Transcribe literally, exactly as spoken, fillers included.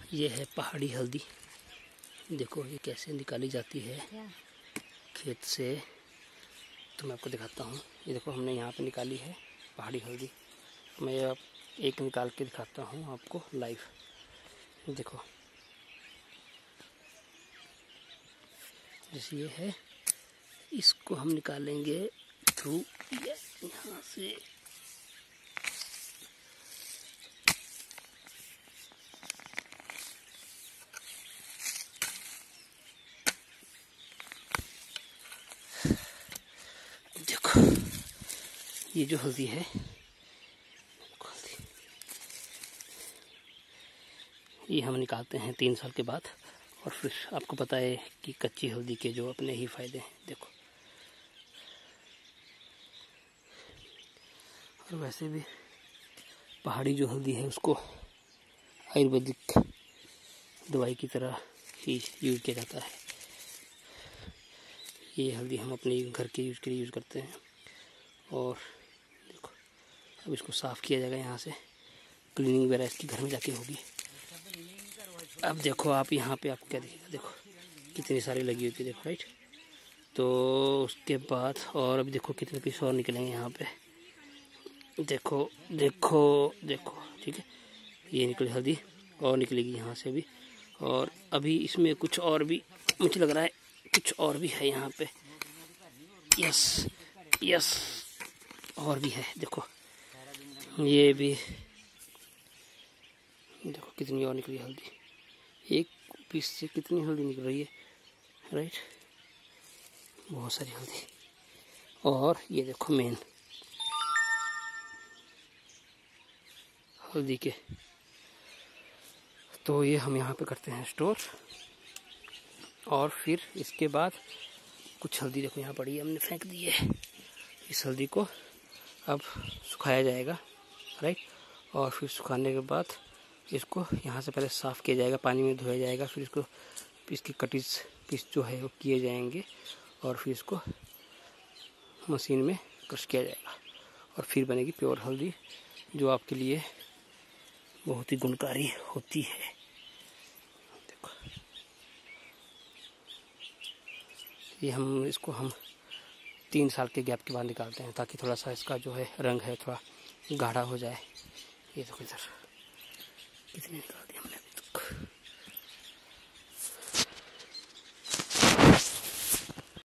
ये है पहाड़ी हल्दी। देखो ये कैसे निकाली जाती है खेत से, तो मैं आपको दिखाता हूँ। ये देखो हमने यहाँ पे निकाली है पहाड़ी हल्दी। मैं अब एक निकाल के दिखाता हूँ आपको लाइव। देखो जैसे ये है, इसको हम निकालेंगे थ्रू यहाँ से। देखो ये जो हल्दी है, ये हम निकालते हैं तीन साल के बाद। और फिर आपको पता है कि कच्ची हल्दी के जो अपने ही फायदे हैं। देखो और वैसे भी पहाड़ी जो हल्दी है उसको आयुर्वेदिक दवाई की तरह ही यूज़ किया जाता है। ये हल्दी हम अपने घर के यूज़ के लिए यूज़ करते हैं। और देखो अब इसको साफ़ किया जाएगा यहाँ से, क्लीनिंग वगैरह इसकी घर में जाके होगी। अब देखो आप यहाँ पे आपको क्या दिखेगा, देखो कितनी सारी लगी हुई थी, देखो राइट। तो उसके बाद और अभी देखो कितने पीस और निकलेंगे यहाँ पे। देखो देखो देखो ठीक है, ये निकली हल्दी और निकलेगी यहाँ से भी। और अभी इसमें कुछ और भी मुझे लग रहा है, कुछ और भी है यहाँ पे। यस यस और भी है। देखो ये भी देखो कितनी और निकली हल्दी। एक पीस से कितनी हल्दी निकल रही है, राइट, बहुत सारी हल्दी। और ये देखो मेन हल्दी के, तो ये हम यहाँ पे करते हैं स्टोर। और फिर इसके बाद कुछ हल्दी देखो यहाँ पड़ी है, हमने फेंक दी है। इस हल्दी को अब सुखाया जाएगा, राइट। और फिर सुखाने के बाद इसको यहाँ से पहले साफ़ किया जाएगा, पानी में धोया जाएगा। फिर इसको इसकी कटिंग पीस जो है वो किए जाएंगे। और फिर इसको मशीन में क्रश किया जाएगा और फिर बनेगी प्योर हल्दी, जो आपके लिए बहुत ही गुणकारी होती है। देखो ये हम इसको हम तीन साल के गैप के बाद निकालते हैं, ताकि थोड़ा सा इसका जो है रंग है थोड़ा गाढ़ा हो जाए। ये देखो इधर कितने निकाल दिया।